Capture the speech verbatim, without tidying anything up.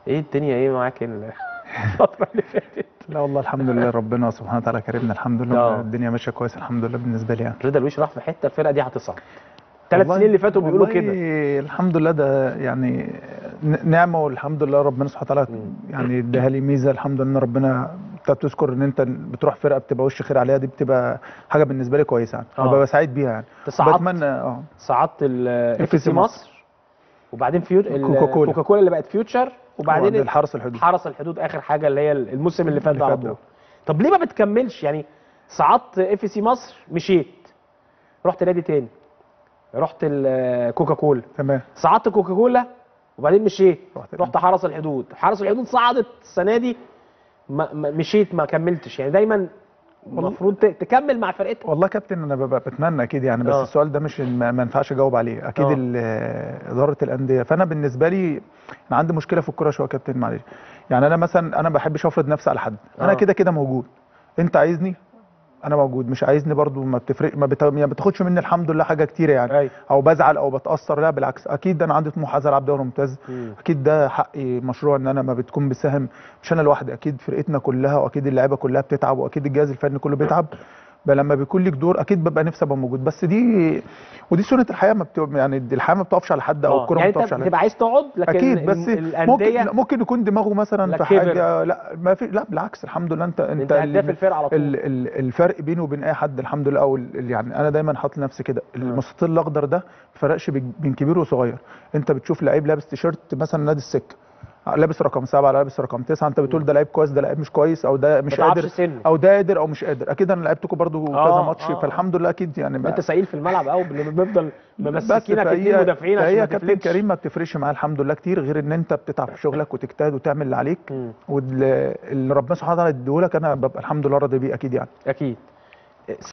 ايه الدنيا ايه معاك الفتره اللي فاتت؟ لا والله الحمد لله، ربنا سبحانه وتعالى كرمنا الحمد لله، اه الدنيا ماشيه كويس الحمد لله بالنسبه لي يعني. رضا الويش راح في حته الفرقه دي هتصعد. ثلاث والله سنين اللي فاتوا بيقولوا والله كده. الحمد لله، ده يعني ن- نعمه، والحمد لله ربنا سبحانه وتعالى مم. يعني اداها لي ميزه، الحمد لله ان ربنا. انت بتذكر ان انت بتروح فرقه بتبقى وش خير عليها، دي بتبقى حاجه بالنسبه لي كويسه يعني، اه وببقى سعيد بيها يعني. تصعدت وبتمنى اه صعدت الاف اف سي سي مصر، مصر، وبعدين فيو كوكاكولا، الكوكاكولا اللي بقت فيوتشر، وبعدين ال- الحرس الحدود حرس الحدود اخر حاجه اللي هي الموسم اللي فات اللي ده على فات طول. ده. طب ليه ما بتكملش يعني؟ صعدت اف سي مصر مشيت، رحت نادي تاني، رحت الكوكاكولا، تمام. صعدت كوكاكولا وبعدين مشيت، رحت رحت حرس الحدود، حرس الحدود صعدت السنه دي، ما ما- مشيت ما كملتش يعني. دايما والله المفروض ت- تكمل مع فرقتك. والله كابتن، انا ببقى بتمنى اكيد يعني، بس اه السؤال ده مش ما ما ينفعش اجاوب عليه اكيد، اه ال- اداره الانديه. فانا بالنسبه لي انا عندي مشكله في الكوره شويه يا كابتن، معلش. يعني انا مثلا انا ما بحبش افرض نفسي على حد، انا اه كده كده موجود. انت عايزني انا موجود، مش عايزني برضو ما بتفرق، ما بت- ما بتاخدش مني الحمد لله حاجه كتيره يعني، ايوه. او بزعل او بتاثر. لا بالعكس، اكيد انا عندي طموح عايز العب دوري ممتاز، مم. اكيد ده حقي مشروع ان انا ما بتكون بسهم. مش انا لوحدي، اكيد فرقتنا كلها، واكيد اللعيبه كلها بتتعب، واكيد الجهاز الفني كله بيتعب. بقى لما بيكون ليك دور اكيد ببقى نفسي ابقى موجود، بس دي ودي سنه الحياه، ما بت... يعني دي الحياه ما بتقفش على حد، او اه الكوره ما يعني انت بتقفش على حد. بتبقى عايز تقعد، لكن اكيد، بس الم- ممكن الانديه ممكن يكون دماغه مثلا لا في كبر. حاجه، لا ما في، لا بالعكس الحمد لله. انت انت انت هداف اللي الفرقه على طول. ال- ال- الفرق بينه وبين اي حد الحمد لله، او ال- يعني انا دايما حاطط لنفسي كده اه المستطيل الاخضر ده ما فرقش بين بين كبير وصغير. انت بتشوف لعيب لابس تيشيرت مثلا نادي السكه، لابس رقم سبعه، لابس رقم تسعه، انت مم. بتقول ده لعيب كويس، ده لعيب مش كويس، او ده ما مش تعرفش قادر، سنه. او ده قادر او مش قادر. اكيد انا لعبتكم برضو كذا اه ماتش، اه اه فالحمد لله اكيد يعني انت ما. سعيد في الملعب قوي، بنفضل بس ممسكينك اتنين فهي مدافعين عشان فهي ما يا كابتن تفلتش. كريم ما بتفرقش معاه الحمد لله كتير، غير ان انت بتتعب في شغلك وتجتهد وتعمل اللي عليك، مم. واللي ربنا سبحانه وتعالى يديهولك انا ببقى الحمد لله راضي بيه اكيد يعني. اكيد.